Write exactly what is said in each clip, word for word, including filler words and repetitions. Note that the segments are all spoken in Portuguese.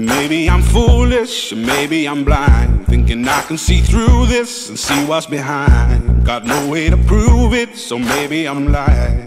Maybe I'm foolish, maybe I'm blind, thinking I can see through this and see what's behind. Got no way to prove it, so maybe I'm lying.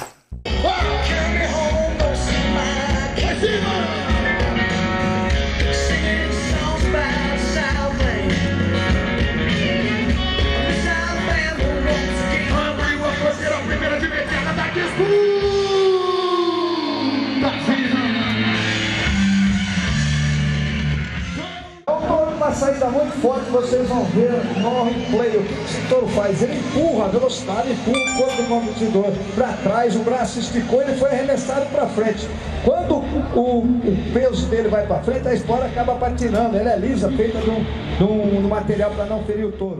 Uma saída muito forte, vocês vão ver no replay o que esse touro faz. Ele empurra a velocidade, empurra o corpo do competidor para trás, o braço esticou, ele foi arremessado para frente. Quando o, o peso dele vai para frente, a espora acaba patinando. Ela é lisa, feita de um, de um, de um material para não ferir o touro.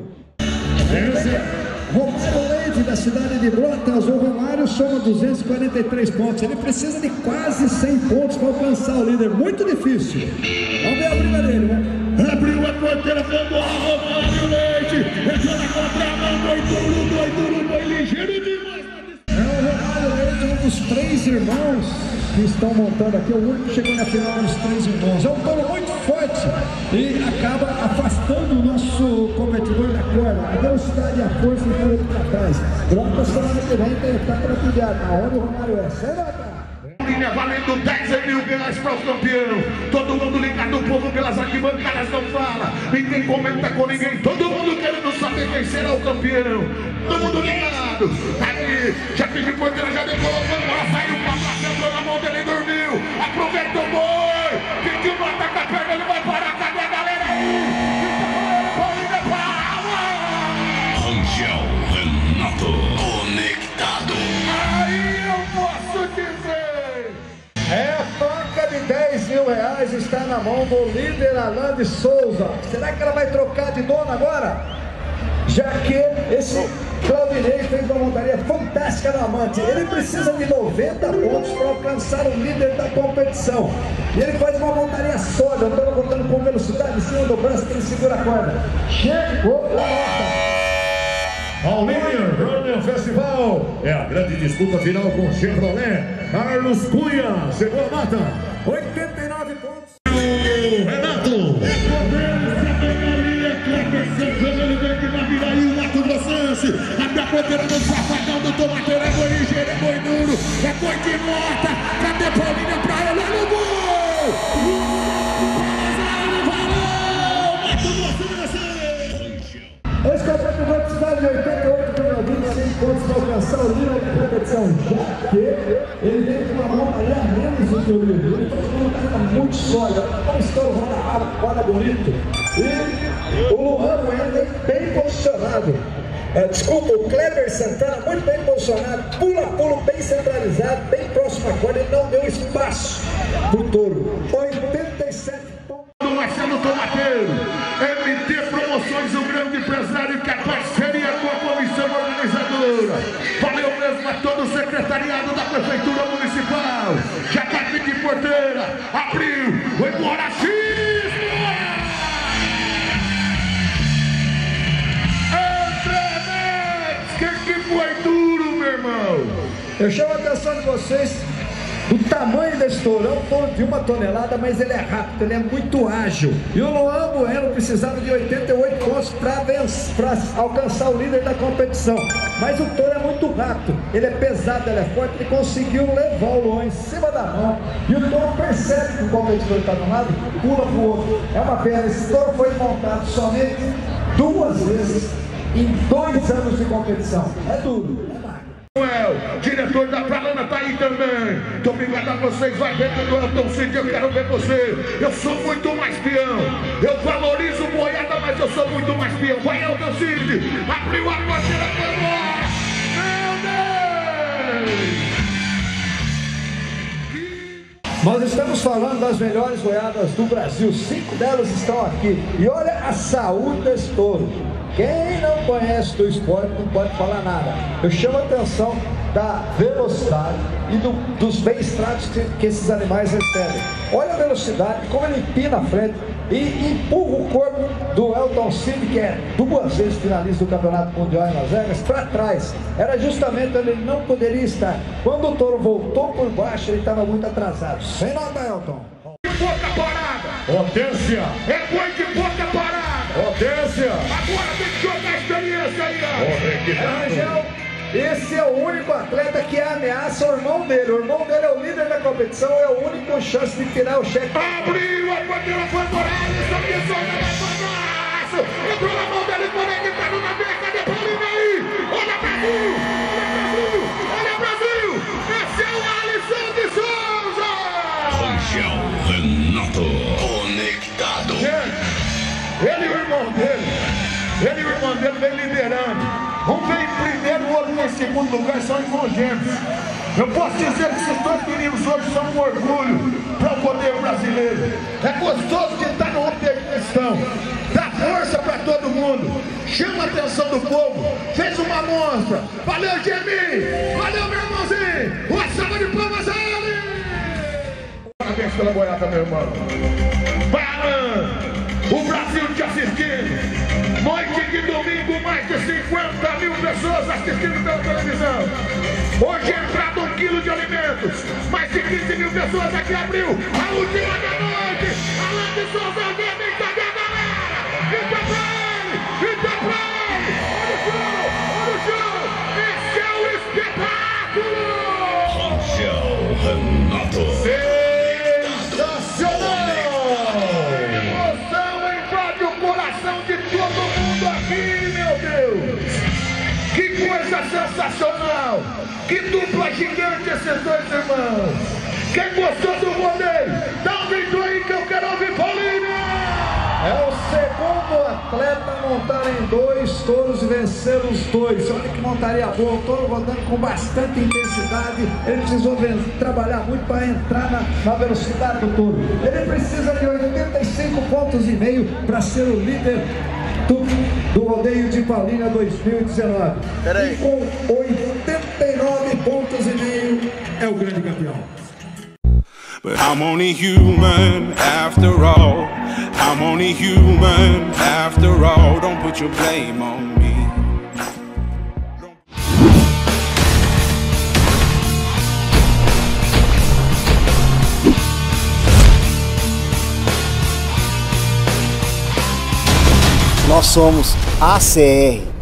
Romário Leite, da cidade de Brotas. O Romário soma duzentos e quarenta e três pontos. Ele precisa de quase cem pontos para alcançar o líder. Muito difícil. Vamos ver a briga dele, né? Abriu a porteira, mandou a Romário Leite. Entrou na contramão, boi duro, boi duro, boi ligeiro demais. É o Romário Leite, um dos três irmãos que estão montando aqui. O único que chegou na final dos três irmãos. É um touro muito forte e acaba afastando o nosso competidor da corda. A velocidade e a força estão ele para trás. Droga, semana que vem tem etapa da pilhada. Aonde o Romário é? Sai da valendo dez mil reais para o campeão. Todo mundo ligado, o povo pelas arquibancadas não fala. Ninguém comenta com ninguém. Todo mundo querendo saber quem será o campeão. Todo mundo ligado. Aí, já pedi porteira, já decolou. Vamos, saiu pra placa, entrou na mão dele e dormiu. Aproveita o boi. Pediu no ataque a perna, ele vai parar. Cadê a galera aí? Rangel Renato conectado. Aí eu posso dizer. É, faca de dez mil reais está na mão do líder Alan de Souza. Será que ela vai trocar de dono agora? Já que esse Claudinei fez uma montaria fantástica no Amante. Ele precisa de noventa pontos para alcançar o líder da competição. E ele faz uma montaria sólida. Eu estou botando com velocidade em cima do braço que ele segura a corda. Chegou a nota. Ao líder Running Festival é a grande disputa final com Chevrolet. Carlos Cunha chegou a mata, oitenta e nove pontos. Renato, ele vem que vai virar aí o Mato Grossense. Até a ponteira do safadão do tomateiro. É boi ligeiro, é boi duro, é boi de mota. Cadê Paulinha pra ele? Olha o gol! Valeu, Mato Grossense! Esse campeonato vai precisar de oitenta e oito vinte e seis pontos para alcançar o líder da competição, já que ele tem uma montaria menos do que o líder. Ele faz uma montaria muito sólida, como estão roda rápido, roda bonito. E o Luan Wender bem posicionado. Uh, desculpa, o Kleber Santana muito bem posicionado, pula a pulo, bem centralizado, bem próximo à corda. Ele não deu espaço para o touro. oitenta e sete pontos. Marcelo Tomateiro, M T Promoções, o grande empresário que é parceria com a comissão organizadora. Valeu mesmo a todo o secretariado da Prefeitura Municipal. Já tá aqui de porteira, abriu, foi embora, cisma! Que que foi duro, meu irmão? Eu chamo a atenção de vocês o tamanho desse touro. É um touro de uma tonelada, mas ele é rápido, ele é muito ágil. E o Luan Bueno precisava de oitenta e oito pontos para alcançar o líder da competição. Mas o touro é muito rápido, ele é pesado, ele é forte, ele conseguiu levar o Luan em cima da mão. E o touro percebe que o competidor está de um lado e pula para o outro. É uma pena, esse touro foi montado somente duas vezes em dois anos de competição. É duro, é magro. Diretor da Pralana tá aí também. Tô obrigado a vocês, vai dentro do Elton Cid, eu quero ver você. Eu sou muito mais peão. Eu valorizo boiada, mas eu sou muito mais peão. Vai, Elton Cid, abriu a porteira, foi embora. Meu Deus! Nós estamos falando das melhores boiadas do Brasil. Cinco delas estão aqui. E olha a saúde desse touro. Quem não conhece do esporte não pode falar nada. Eu chamo a atenção da velocidade e do, dos bem-tratos que, que esses animais recebem. Olha a velocidade, como ele empina a frente e empurra o corpo do Elton Cid, que é duas vezes finalista do Campeonato Mundial em Las Vegas, para trás. Era justamente onde ele não poderia estar. Quando o touro voltou por baixo, ele estava muito atrasado. Sem nota, Elton. boca parada. Potência. É boi de boca parada. Potência. Agora tem que jogar a experiência aí, ó. Conectado. Rangel, esse é o único atleta que ameaça o irmão dele. O irmão dele é o líder da competição, é o único com chance de tirar o cheque. Abriu a bandeira favorável, essa pessoa não vai fazer. Entrou na mão dele, conectado na beca de Paulinho aí. Olha Brasil, olha Brasil, olha Brasil. Esse é o Alisson de Souza. Rangel Renato conectado. Ele e o irmão dele. Ele e o irmão dele vem liderando. Um vem em primeiro, o outro em segundo lugar, são irmãos gêmeos. Eu posso dizer que esses dois meninos hoje são um orgulho para o poder brasileiro. É gostoso de estar no roteiro de questão. Dá força para todo mundo. Chama a atenção do povo. Fez uma monstra. Valeu, Gemi. Valeu, meu irmãozinho. Uma salva de palmas a ele. Parabéns pela boiada, meu irmão. Vai, Alan. O Brasil te assistindo. Noite de domingo, mais de cinquenta mil pessoas assistindo pela televisão. Hoje entrado um quilo de alimentos. Mais de quinze mil pessoas aqui abriu a última da noite. Alan de Souza, alguém cadê a galera? Grita pra ele, grita pra ele. Olha o show, olha o show. Esse é o espetáculo. Rangel Renato. Sensacional! Que dupla gigante esses dois irmãos! Quem gostou do rodeio, dá um grito aí que eu quero ouvir Paulinho! É o segundo atleta a montar em dois touros e vencer os dois. Olha que montaria boa, o touro rodando com bastante intensidade. Ele precisou trabalhar muito para entrar na, na velocidade do touro. Ele precisa de oitenta e cinco pontos e meio para ser o líder do, do rodeio de Paulínia dois mil e dezenove. E com oitenta e nove pontos e meio é o grande campeão. But I'm only human after all. I'm only human after all. Don't put your blame on me. Nós somos A C R.